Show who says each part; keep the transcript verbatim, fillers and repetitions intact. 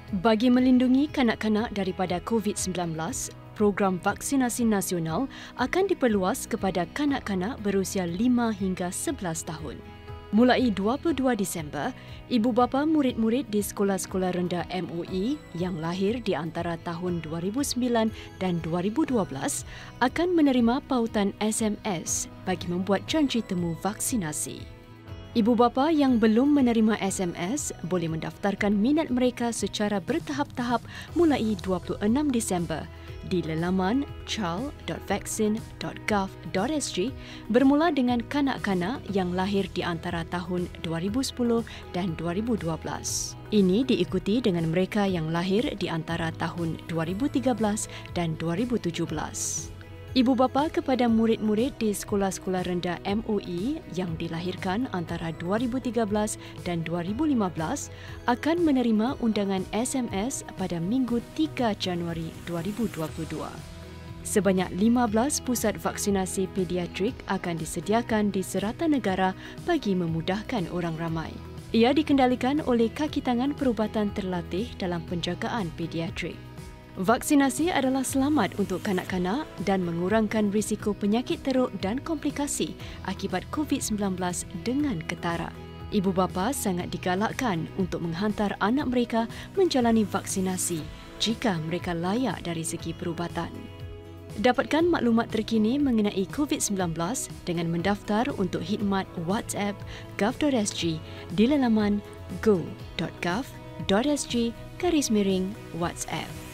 Speaker 1: Bagi melindungi kanak-kanak daripada COVID sembilan belas, program vaksinasi nasional akan diperluas kepada kanak-kanak berusia lima hingga sebelas tahun. Mulai dua puluh dua Disember, ibu bapa murid-murid di sekolah-sekolah rendah M O E yang lahir di antara tahun dua ribu sembilan dan dua ribu dua belas akan menerima pautan S M S bagi membuat janji temu vaksinasi. Ibu bapa yang belum menerima S M S boleh mendaftarkan minat mereka secara bertahap-tahap mulai dua puluh enam Disember di lelaman child dot vaccine dot gov dot s g bermula dengan kanak-kanak yang lahir di antara tahun dua ribu sepuluh dan dua ribu dua belas. Ini diikuti dengan mereka yang lahir di antara tahun dua ribu tiga belas dan dua ribu tujuh belas. Ibu bapa kepada murid-murid di sekolah-sekolah rendah M O E yang dilahirkan antara dua ribu tiga belas dan dua ribu lima belas akan menerima undangan S M S pada Minggu tiga Januari dua ribu dua puluh dua. Sebanyak lima belas pusat vaksinasi pediatrik akan disediakan di serata negara bagi memudahkan orang ramai. Ia dikendalikan oleh kaki tangan perubatan terlatih dalam penjagaan pediatrik. Vaksinasi adalah selamat untuk kanak-kanak dan mengurangkan risiko penyakit teruk dan komplikasi akibat COVID sembilan belas dengan ketara. Ibu bapa sangat digalakkan untuk menghantar anak mereka menjalani vaksinasi jika mereka layak dari segi perubatan. Dapatkan maklumat terkini mengenai COVID sembilan belas dengan mendaftar untuk khidmat WhatsApp gov dot s g di lelaman go dot gov dot s g garis miring WhatsApp.